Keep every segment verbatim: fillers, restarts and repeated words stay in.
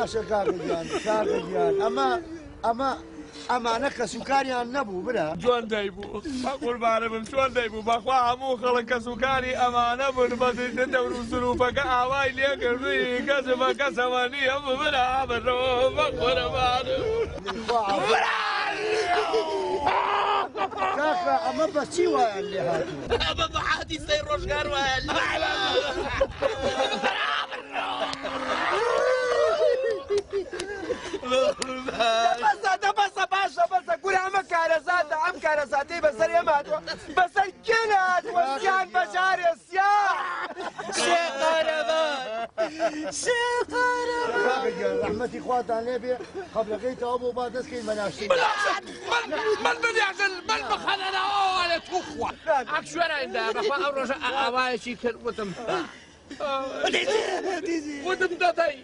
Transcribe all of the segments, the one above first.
باشە کاکەگیان کاکەگیان ئەمە ئەمە ئەمانە کە سوکاریان نەبوو برا جوان دەیبوو قوربانە بم چۆن دەیبوو بەخوا هەموو خەڵک کە سوکاری ئەمانە بوون بەزیتە دەور و سروپەکە ئاوای لێکردووی کەس بە کەسەوە نییە برا بڕۆ بە قوربانم کاکە ئەمە بە چی وایان لێ هاتوو؟ ئەمە بە حادیسەی ڕۆژگار وایە بەسە دەبەسە باشە بەسە گورە ئەمە کارەزاتە ئەم کارەزاتەی بەسەر ئێمە هاتووە بەسەر کێن هاتووە سیان بەجارێ سیان شێقارەبان شێقارەبان کاکەگیان ڕەحمەتی خواتان لێ بێ قەبلەکەیتەوە بۆ با دەستکەین بە ناشتین من بنیازن من بخەنەوە لە توخوا ئەک شوێنەدا بەخوا ئەو ڕۆژە ئاوایەکی کرد وتم وتم دەدەی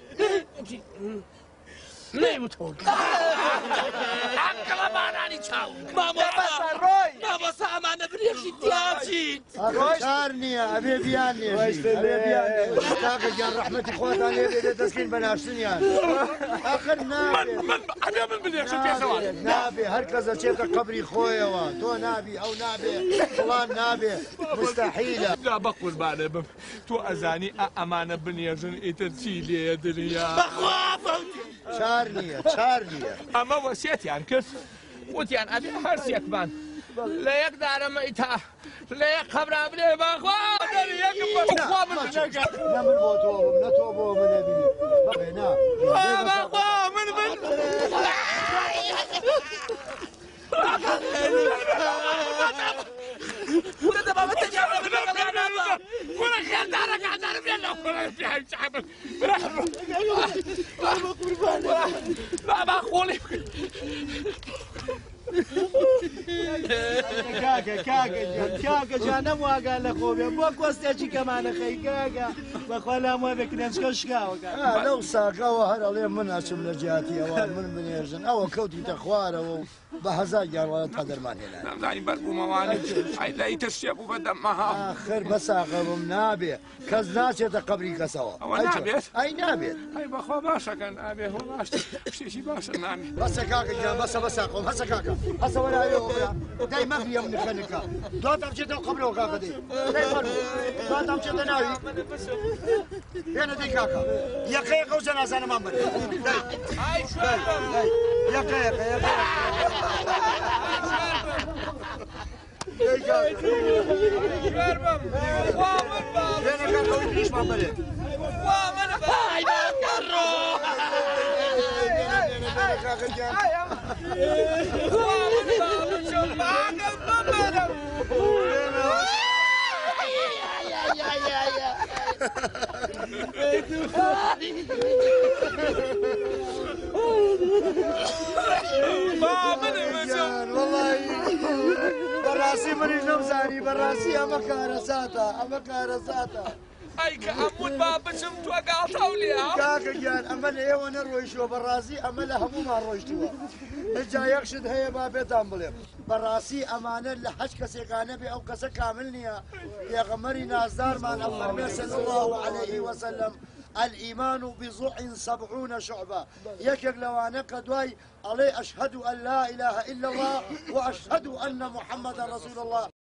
نەیوتۆ ئەم کەڵەبانانی چاو بەسە ڕۆی مامۆستا ئەمانە برێژی تیاچیت کار نییە ئەبێ بیان نێژی ئەبێ بیان نێژی کاکەگیان ڕەحمەتی خواتان لێ بێ دەستکەین بە ناشتنیان ئاخر نابێت ئەبێ من بنیازم پێسەوە نابێ هەر کەسە چێتە قەبری خۆیەوە تۆ نابی ئەو نابێ فڵان نابێ مستەحیلە جا بە قوربانە بم تۆ ئەزانی ئەمانە بنێژن ئیتر چی لێ دنیا چار نییە چار نییە ئەمە وەسیەتیان کرد وتیان ئەبێ هەرسێکمان لە یەک دارەمە ئیتا لە یەک خەبرا بێ بەخوا یەکم بەخوا من بنەکەم نە من بۆ تۆ بم نە تۆ بۆ منە بی بەڵێ نا بەخوا من من ولد بابا تجاوب ولا خيال دارك عذاب يلا ولا في حاجه صاحب لا ما خولي کاکە کاکە کاکە جان نەمواگان لە خۆ بێ بۆ کۆستێکی کەمانە خەی کاکە بەخوا لام وای بە کرێنچکە شکاوە لەو ساکەوە هەر ئەڵێ من ئەچم لە جیاتی ئەوان من بنێژن ئەوە کەوتیتە خوارەوە و بە هەزار گیانوانە تا دەرمان هێنا نامزانی بەربوومەوانی ئەیدای تشتێ بوو بەدەممەها آخر بە ساقەبم نابێ کەس ناچێتە قەبری کەسەوە ئەوە نابێت ئەی نابێت ئەی بەخوا باشەکەن ئابێ هۆ باش شتێکی باشە نامێ بەسە کاکە گیان بەسە بە ساقەم هەسە کاکە هەسە وەلایەوە دای مەغری ئەم نخەنەکە دواتە بچێتەوە قەبرەوە کاکە دەی دەی فەرموو دواتە بچێتە ناوی هێنە دەی کاکە یەقەیەکە و جەنازانەمان بەرێ ئای شوێن یەقەیەکە یەقەیەکە شوێن بم وا من بابم هێنە کاکە و پیشمان بەرێ وا من ئای بەڕۆ کاکە گیان وا من بابم چۆن باگەم بمەرم بەڕاستی منیش نەمزانی بەڕاستی ئەمە کارەساتە ئەمە کارەساتە ئەی کە ئەموت با بچم تۆ گاڵتەو لێ کاکە گیان ئەمە لە ئێوە نەڕۆیشتووە بەڕاستی ئەمە لە هەموومان ڕۆیشتووە هجا یەکشت هەیە با بێتان بڵێم بەڕاستی ئەمانە لە حەج کەسێکانە بێ ئەو کەسە کامل نییە پێغەمبەری نازدارمان ئەفەرمێ صلی الله عليه وسلم الإيمان بضع سبعون شعبة يكر لوانك دواي علي أشهد أن لا إله إلا الله وأشهد أن محمد رسول الله